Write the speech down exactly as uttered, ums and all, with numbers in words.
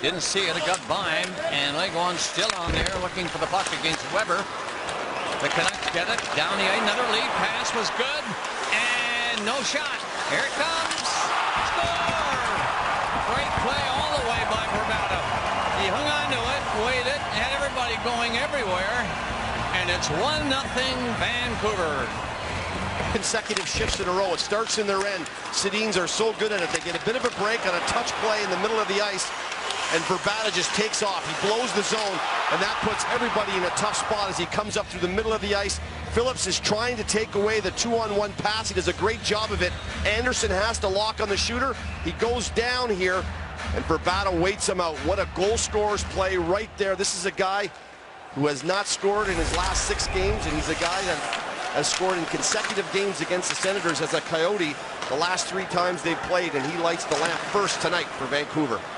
Didn't see it. It got by him. And Leguan still on there looking for the puck against Weber. The Canucks get it. Down the ice. Another lead pass was good. And no shot. Here it comes. Score! Great play all the way by Vrbata. He hung on to it, waited, had everybody going everywhere. And it's one nothing Vancouver. Consecutive shifts in a row. It starts in their end. Sedins are so good at it. They get a bit of a break on a touch play in the middle of the ice. And Vrbata just takes off. He blows the zone, and that puts everybody in a tough spot as he comes up through the middle of the ice. Phillips is trying to take away the two-on-one pass. He does a great job of it. Anderson has to lock on the shooter. He goes down here, and Vrbata waits him out. What a goal scorer's play right there. This is a guy who has not scored in his last six games, and he's a guy that has scored in consecutive games against the Senators as a Coyote the last three times they've played, and he lights the lamp first tonight for Vancouver.